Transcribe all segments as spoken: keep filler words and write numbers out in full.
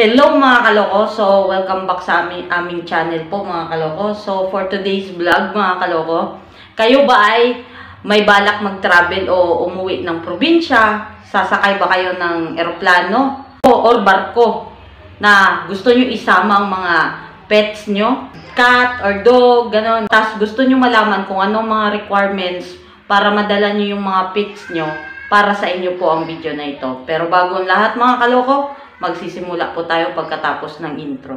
Hello mga kaloko, so welcome back sa aming, aming channel po mga kaloko. So for today's vlog mga kaloko, kayo ba ay may balak mag-travel o umuwi ng probinsya? Sasakay ba kayo ng eroplano o barko na gusto nyo isama ang mga pets nyo? Cat or dog, gano'n. Tapos gusto nyo malaman kung anong mga requirements para madala nyo yung mga pets nyo. Para sa inyo po ang video na ito. Pero bago ang lahat mga kaloko, magsisimula po tayo pagkatapos ng intro.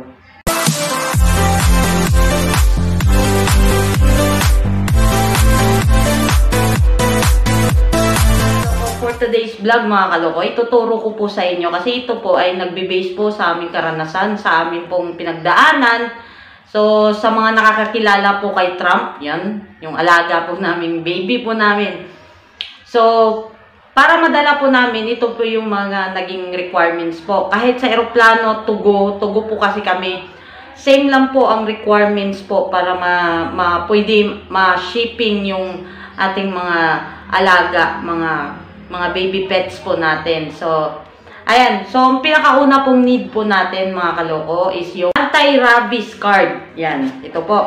So, for today's vlog mga kaloko, ituturo ko po sa inyo kasi ito po ay nagbe-base po sa aming karanasan, sa aming pong pinagdaanan. So, sa mga nakakakilala po kay Trump, yan, yung alaga po namin, baby po namin. So, para madala po namin, ito po yung mga naging requirements po. Kahit sa eroplano, tugo, tugo po kasi kami. Same lang po ang requirements po para ma, ma pwede ma-shipping yung ating mga alaga, mga mga baby pets po natin. So, ayan. So, ang pinakauna pong need po natin mga kaloko is yung anti-rabies card. Yan, ito po.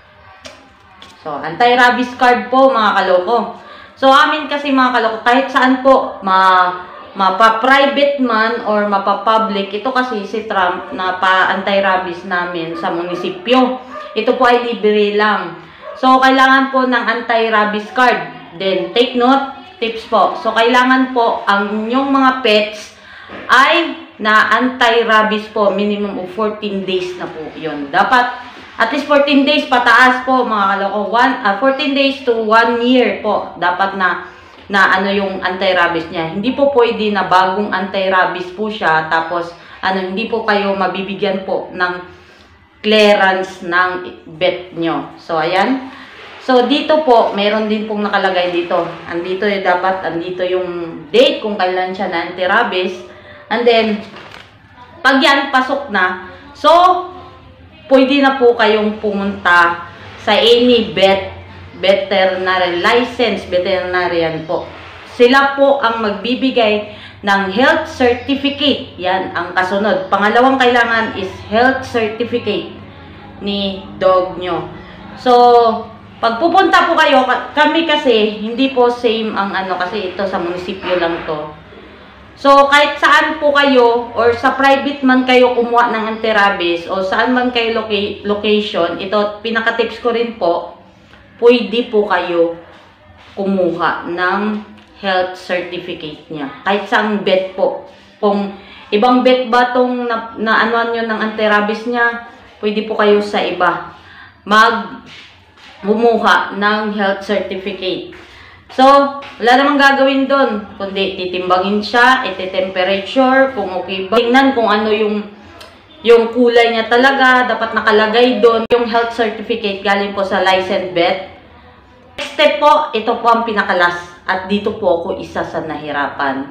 So, anti-rabies card po mga kaloko. So, amin kasi mga kaloko, kahit saan po, ma, mapa-private man or mapa-public, ito kasi si Trump na pa-anti-rabies namin sa munisipyo. Ito po ay libre lang. So, kailangan po ng anti-rabies card. Then, take note, tips po. So, kailangan po ang inyong mga pets ay na anti-rabies po, minimum of fourteen days na po yun. Dapat at least fourteen days pataas po mga kaloko. Uh, fourteen days to one year po. Dapat na, na ano yung anti-rabies niya. Hindi po pwede na bagong anti-rabies po siya. Tapos ano, hindi po kayo mabibigyan po ng clearance ng vet nyo. So ayan. So dito po, meron din pong nakalagay dito. Andito yung dapat, andito yung date kung kailan siya na anti-rabies. And then, pag yan pasok na, so pwede na po kayong pumunta sa any vet, veterinary license, veterinarian po. Sila po ang magbibigay ng health certificate. Yan ang kasunod. Pangalawang kailangan is health certificate ni dog nyo. So, pag pupunta po kayo, kami kasi, hindi po same ang ano, kasi ito sa munisipyo lang to. So, kahit saan po kayo, or sa private man kayo kumuha ng anti-rabies, o saan man kayo loca location, ito, pinaka-tips ko rin po, pwede po kayo kumuha ng health certificate niya. Kahit saang vet po. Kung ibang vet ba itong na, na anuan nyo ng anti-rabies niya, pwede po kayo sa iba mag bumuha ng health certificate. So, wala namang gagawin doon, kundi titimbangin siya, iti-temperature, kung okay ba. Tingnan kung ano yung, yung kulay niya talaga, dapat nakalagay doon. Yung health certificate galing po sa licensed vet. Next step po, ito po ang pinakalas. At dito po ako isa sa nahirapan.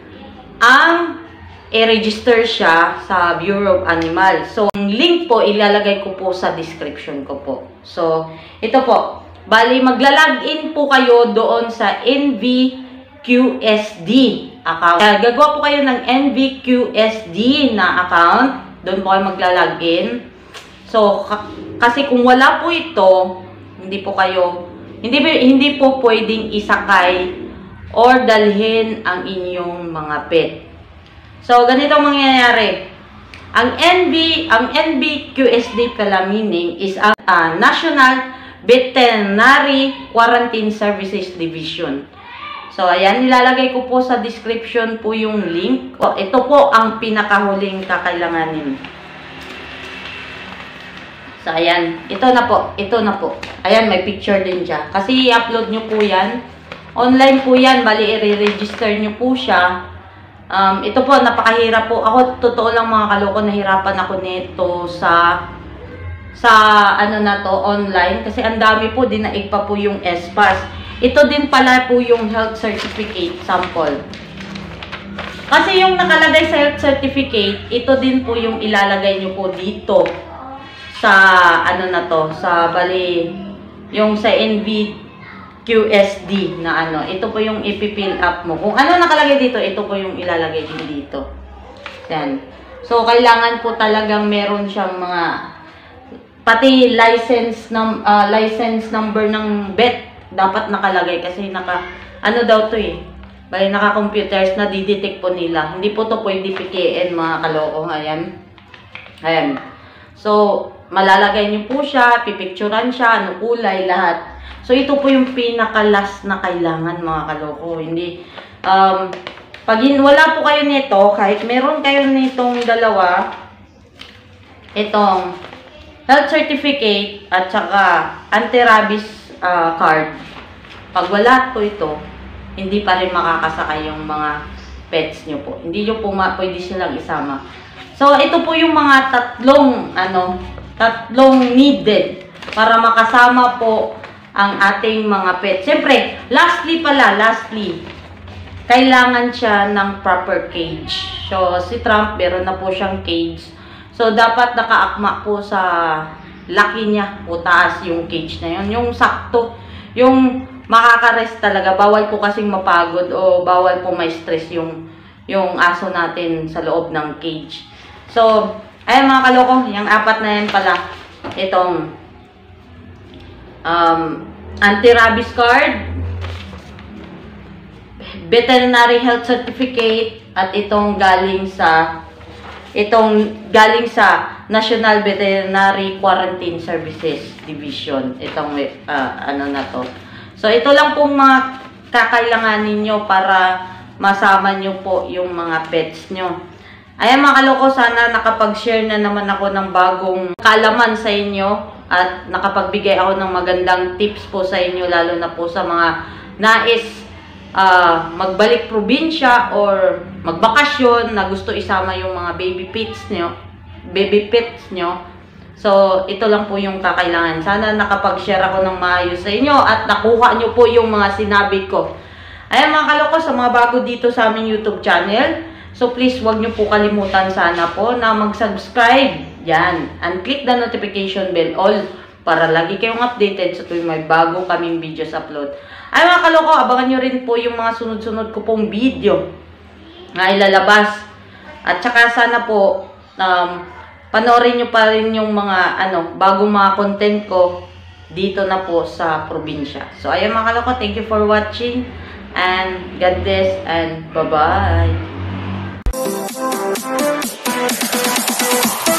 Ang i-register siya sa Bureau of Animals. So, ang link po, ilalagay ko po sa description ko po. So, ito po. Bali, magla-login po kayo doon sa N V Q S D account. Kaya gagawa po kayo ng N V Q S D na account. Doon po kayo magla-login. So, kasi kung wala po ito, hindi po kayo, hindi, hindi po pwedeng isakay or dalhin ang inyong mga pet. So, ganito ang mangyayari. Ang N V, ang N V Q S D pala meaning is ang uh, National Veterinary Quarantine Services Division. So, ayan, nilalagay ko po sa description po yung link. O, ito po ang pinakahuling kakailanganin. So, ayan. Ito na po. Ito na po. Ayan, may picture din siya. Kasi i-upload nyo po yan. Online po yan. Bali, i-register nyo po siya. Um, ito po, napakahirap po. Ako, totoo lang mga kaloko, nahirapan ako nito sa sa ano na to, online. Kasi ang dami po, dinaig pa po yung S P A S. Ito din pala po yung health certificate sample. Kasi yung nakalagay sa health certificate, ito din po yung ilalagay nyo po dito sa ano na to, sa bali, yung sa N V Q S D na ano. Ito po yung ipipill up mo. Kung ano nakalagay dito, ito po yung ilalagay din dito. Yan. So, kailangan po talagang meron siyang mga, pati license, num, uh, license number ng vet, dapat nakalagay kasi naka, ano daw to eh, bali naka-computers na didetect po nila. Hindi po to pwede pikiin mga kaloko. Ayan. Ayan. So, malalagay niyo po siya, pipicturan siya, ano kulay, lahat. So, ito po yung pinaka-last na kailangan mga kaloko. Hindi, um, pag wala po kayo nito, kahit meron kayo nitong dalawa, itong health certificate at saka anti-rabies uh, card, pag wala po ito, hindi pa rin makakasakay yung mga pets nyo po. Hindi nyo po pwede silang isama. So, ito po yung mga tatlong, ano, tatlong needed para makasama po ang ating mga pets. Siyempre, lastly pala, lastly, kailangan siya ng proper cage. So, si Trump, meron na po siyang cage. So, dapat nakaakma po sa laki niya o taas yung cage na yun. Yung sakto, yung makaka-rest talaga. Bawal po kasing mapagod o bawal po may stress yung, yung aso natin sa loob ng cage. So, ayan mga kaloko, yung apat na yan pala. Itong um, anti-rabies card, veterinary health certificate, at itong galing sa itong galing sa National Veterinary Quarantine Services Division. Itong uh, ano na to. So, ito lang pong mga kakailanganin nyo para masama nyo po yung mga pets nyo. Ayan mga kaloko, sana nakapag-share na naman ako ng bagong kaalaman sa inyo at nakapagbigay ako ng magandang tips po sa inyo, lalo na po sa mga nais uh, magbalik probinsya or magbakasyon na gusto isama yung mga baby pets nyo, baby pets nyo. So, ito lang po yung kakailangan. Sana nakapag-share ako ng maayos sa inyo at nakuha nyo po yung mga sinabi ko. Ayan mga kaloko, sa mga bago dito sa aming YouTube channel, so please wag nyo po kalimutan sana po na mag-subscribe. Yan. And click the notification bell all para lagi kayong updated sa tuwing may bago kaming videos upload. Ayan mga kaloko, abangan nyo rin po yung mga sunod-sunod ko pong video na ilalabas. At saka sana po, um, panoorin nyo pa rin yung mga ano, bagong mga content ko dito na po sa probinsya. So, ayun mga kaloko, thank you for watching and God bless and bye-bye.